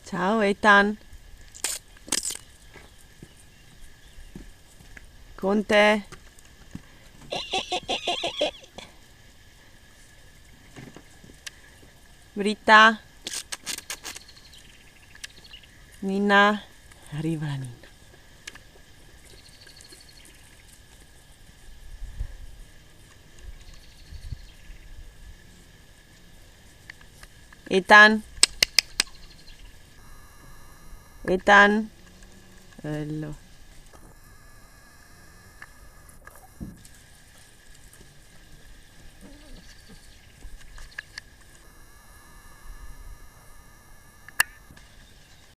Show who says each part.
Speaker 1: Ciao Ethan, Conte, Britta, Nina, arriva la Nina. Ethan, Ethan, bello.